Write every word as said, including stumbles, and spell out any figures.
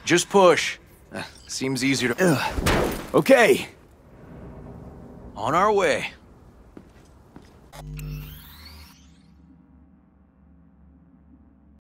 Just push. Uh, seems easier to... Ugh. Okay. On our way.